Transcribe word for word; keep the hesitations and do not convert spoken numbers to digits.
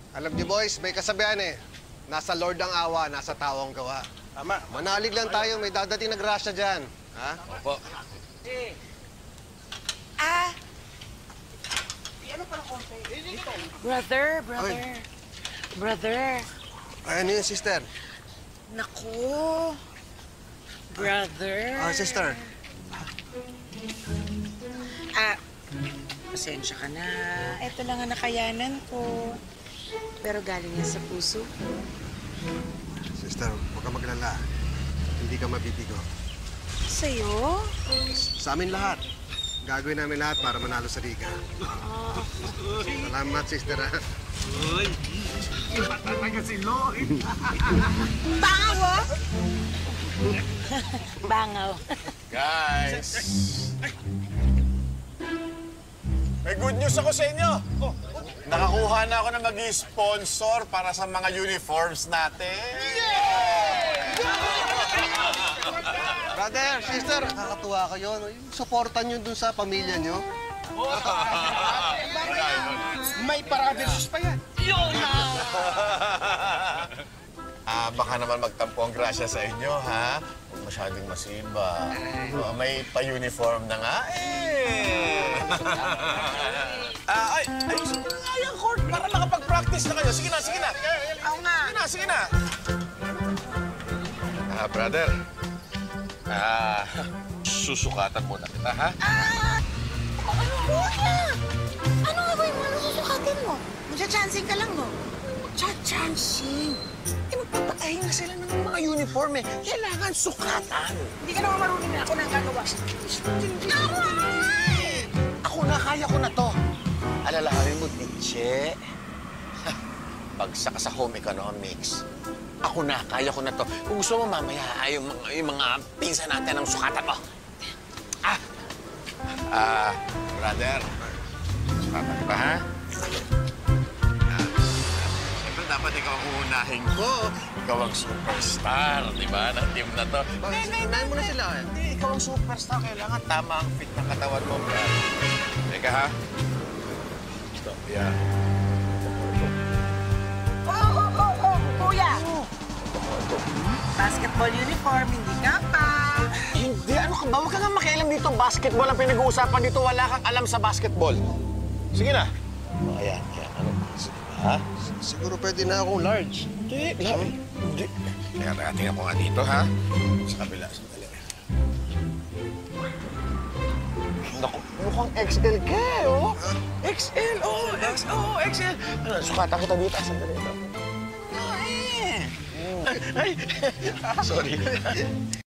Alam niyo, boys, may kasabihan eh. Nasa Lord ang awa, nasa tao ang gawa. Tama. Manalig lang tayo, may dadating na grasya dyan. Ha? Opo. Ah! Brother, brother. Ay. Brother. Ay, ano yun, sister? Naku. Brother. Ah, sister. Ah, pasensya ka na. Ito lang ang nakayanan ko. Pero galing yan sa puso ko. Sister, huwag ka maglala. Hindi ka mabibigo. Sa'yo? Sa amin lahat. Gagawin namin lahat para manalo sa liga. Salamat, sister, ha? Uy! Iba talaga si Lloyd! Bangaw, oh! Bangaw. Guys! May good news ako sa inyo! Nakakuha na ako na mag-sponsor para sa mga uniforms natin! Brother, sister, nakakatuwa kayo. Suportan nyo dun sa pamilya nyo. May paradesus pa yan! Yun na! Ah, baka naman magtampo ang grasya sa inyo, ha? Huwag masyadong masiba. Oh, may pa-uniform na nga, eh! Ah, ay, ay, sige na nga yung court para makapag-practice na kayo. Sige na, sige na. Oo nga. Sige na, sige na. Ah, brother. Ah, susukatan muna kita, ha? Ah! Ano mo na? Ano nga ba yung mga susukatin mo? Magcha-chancing ka lang, no? Cha-chancing. Eh, magpapatahin na sila ng mga uniform, eh. Kailangan sukatan. Hindi ka naman marunong na ako na ang gagawa. Ako na, kaya ko na to. Alalahanin mo, Tiche. Bagsak ka sa home economics. Ako na, kaya ko na to. Kung gusto mo mamaya, ay, yung, mga, yung mga pinsan natin ang sukatan mo. Ah! Ah, brother. Sukatan kita, ha? Ah, siyempre, dapat ikaw ang uunahin ko. Ikaw ang superstar, di ba, ng team na to. Unahin mo na sila, eh. Hindi, ikaw ang superstar. Kailangan tama ang fit ng katawan mo, brother. Teka, ha? Stop, yeah. Oh, oh, oh, oh, kuya! Basketball uniform, hindi ka pa. Hindi, ano ka ba? Huwag ka nga makialam dito. Basketball ang pinag-uusapan dito. Wala kang alam sa basketball. Sige na. Oh, ayan, ayan. Ano? Sige ba, ha? Siguro pwede na akong large. Hindi, lang. Hindi. Teka, teka, tingnan ko nga dito, ha? Sa kabila, sandali. Naku, mukhang X L ka, oh. X L, oh. X, oh, X L. Ano, sukatan kita dito. Sandali ito. Ay! Ay! Sorry.